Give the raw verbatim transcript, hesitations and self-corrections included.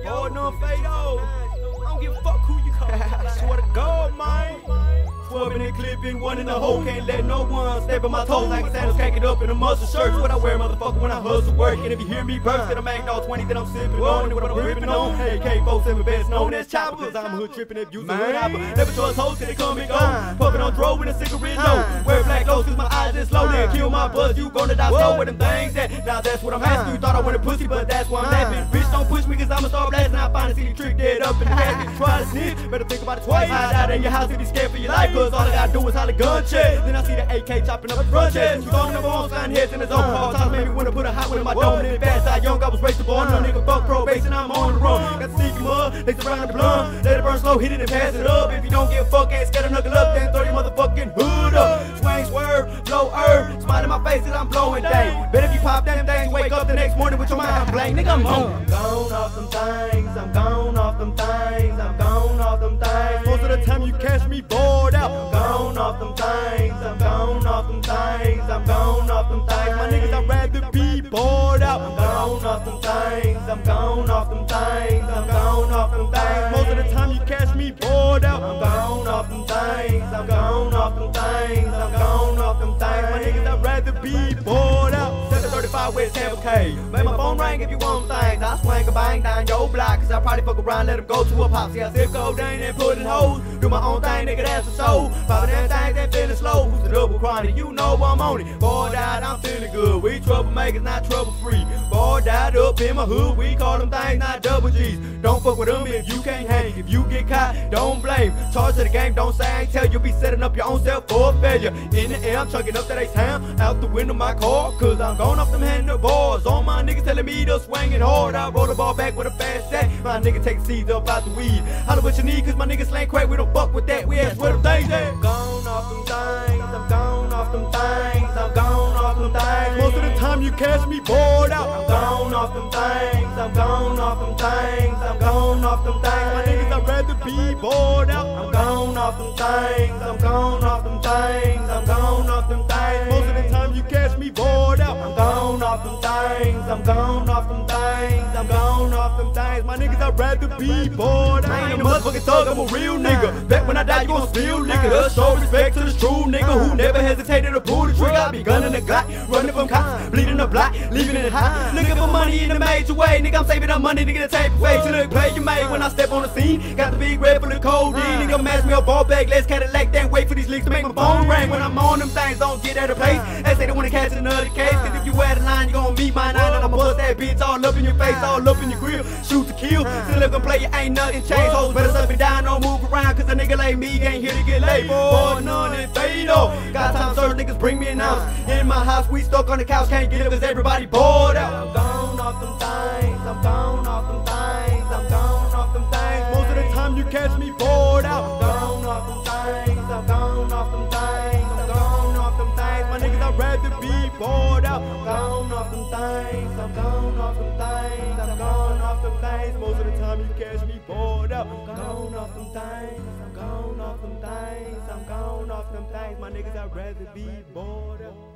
Oh, no Fado. I don't give a fuck who you call. I swear to God, man. twelve in the clipping, one in the hole. Can't let no one step on my toes like sandals. Can't get up in a muscle shirts. What I wear, motherfucker, when I hustle work. And if you hear me burst, then I'm acting all twenty that I'm sipping on. And what I'm ripping on, A K forty-seven best known as chopper. Cause I'm hood tripping if using hood hopper. Never trust hoes till they come and go. Puffin' on dro with a cigarette low. Wear black clothes cause my eyes is low. Then kill my buzz, you gonna die slow with them things at. Now that's what I'm asking. You thought I wanted pussy, but that's why I'm laughing. Bitch, don't push me cause I'ma start blasting. I finally see the trick dead up in the casket. Try to sniff, better think about it twice. Hide out in your house if you scared for your life. Cause all I gotta do is holler gun check. Then I see the A K chopping up the front chest. You gon' never on sign heads in his own car. Times made me wanna put a hot one in my dome. And then fast I young, I was raised to born. No nigga fuck probation, I'm on the run. Got the sneaky mud, they surround the blunt. Let it burn slow, hit it and pass it up. If you don't give a fuck, ain't scared to knuckle up. Then throw your motherfucking hood up. Swing, swerve, blow herb. Smile in my face and I'm blowing day. Bet if you pop them things, wake up the next morning with your mind blank. Nigga, I'm home. I'm gone off them things, I'm gone off them things, I'm gone off them things. Most of the time you catch me bored out. I'm gone off them things, I'm gone off them things, I'm gone off them things. My niggas, I'd rather be bored out. I'm gone off them things, I'm gone off them things, I'm gone off them things. Most of the time you catch me bored out. I'm gone off them things, I'm gone off them things, I'm gone off them things. My niggas, I'd rather be bored out. seven thirty-five West Tampa K. Make my phone ring if you want things. I swing a bang down your block, cause I probably fuck around, let them go to a pop. See, I zip code down and put in hoes. Do my own thing, nigga, that's a soul. Poppin' them things, they feeling slow. Who's the double chronic? You know I'm on it. Bored out, I'm feeling good. We troublemakers, not trouble free. Bored out up in my hood, we call them things, not double G's. Don't fuck with them if you can't hang. If you get caught, don't blame. Charge to the game, don't say I ain't tell you. Be setting up your own self for a failure. In the air, I'm chucking up that A-Town. Out the window, my car, cause I'm going off them handlebars. All my niggas telling me to swing it hard. I roll the ball back with a fast sack. My nigga take seeds up out the weed. Holla what you need, cause my niggas slang crack. We don't fuck with that. We ask where them things at. I'm gone off them things. I'm gone off them things. I'm gone off them things. Most of the time you catch me bored out. I'm gone off them things. I'm gone off them things. I'm gone off them things. My niggas, I'd rather be bored out. I'm gone off them things. I'm gone off them things. I'm gone off them things. Most of the time you catch me bored out. I'm gone off them things. I'm gone off them things. I'm gone off them things. My niggas, I'd rather be bored out. I ain't a motherfucking thug, I'm a real nigga. Bet when I die, you gon' steal nigga. Let's show respect to this true nigga who never hesitated to pull the trigger. I be gunning the Glock, running from cops, bleeding the block, leaving it hot. Looking for money in a major way, nigga. I'm saving up money to get a tape away to the play you made when I step on the scene. Got the big red full of codeine, nigga. Match me a ball bag, let's Cadillac, then wait for these leaks to make my phone ring. When I'm on them things, don't get out of place. They say they wanna catch another case, cause if you wear the line, you gon' meet my nine. And I'ma bust that bitch all up in your face, all up in your grill. Shoot to kill, still if I'm play, you ain't nothing changed. Hoes better up and down, don't move around, cause a nigga like me ain't here to get laid. Boy, none and Fado. Got time, certain niggas bring me an ounce. In my house, we stuck on the couch, can't get up cause everybody bored out. I'm gone off them things, I'm gone off them things, I'm gone off them things. Most of the time you catch me bored out. I'm gone off them things, I'm gone off them things, I'm gone off them things. My niggas, I'd rather be bored out. I'm gone off them things, I'm gone off them things, I'm gone off them things. Most of the time you catch me bored out. I'm gone off them things, I'm gone off them things, I'm gone off them things. My niggas, I'd rather be bored out.